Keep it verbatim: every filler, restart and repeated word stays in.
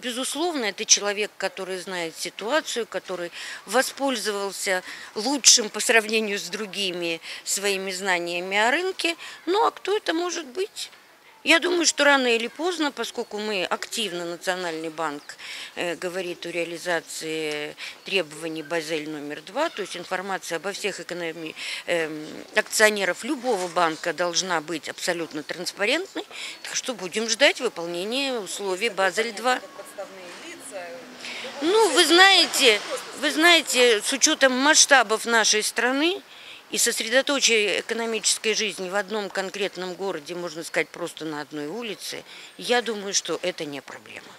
безусловно, это человек, который знает ситуацию, который воспользовался лучшим по сравнению с другими своими знаниями о рынке. Ну, а кто это может быть? Я думаю, что рано или поздно, поскольку мы активно, Национальный банк э, говорит о реализации требований Базель номер два, то есть информация обо всех экономи... э, акционеров любого банка должна быть абсолютно транспарентной, так что будем ждать выполнения условий Базель два. Ну, вы знаете, вы знаете, с учетом масштабов нашей страны, и сосредоточие экономической жизни в одном конкретном городе, можно сказать, просто на одной улице, я думаю, что это не проблема.